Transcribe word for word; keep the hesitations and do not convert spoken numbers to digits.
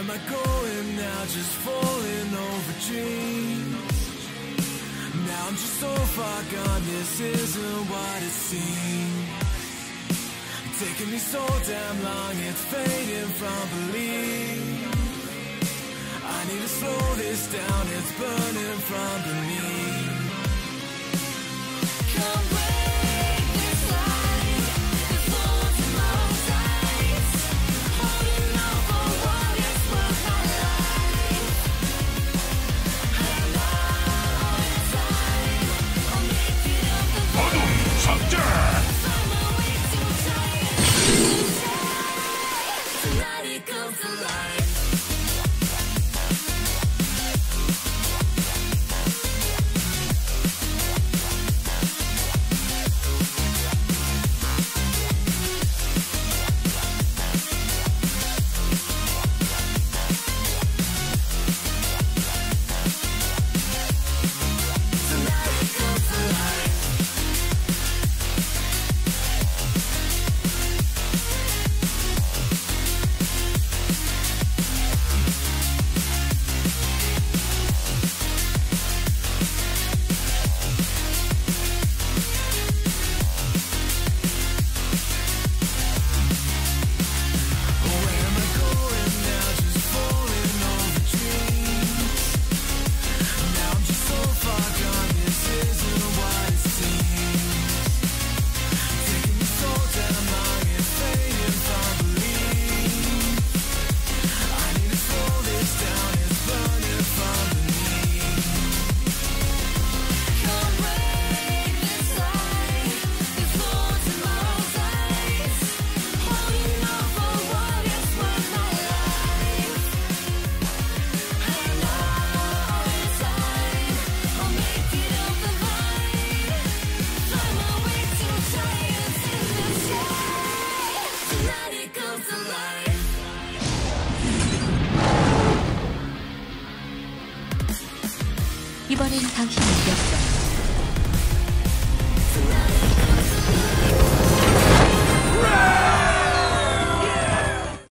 am I going now? Just falling over dreams. Now I'm just so far gone, this isn't what it seems. Taking me so damn long, it's fading from belief. I need to slow this down, it's burning from beneath. Come break this light, before tomorrow dies. Holding on for what is worth my life. And all in time, I'll make it up the 어둠 삭제! find my way to giants. Tonight it comes to life. 이번엔 당신이 이겼어.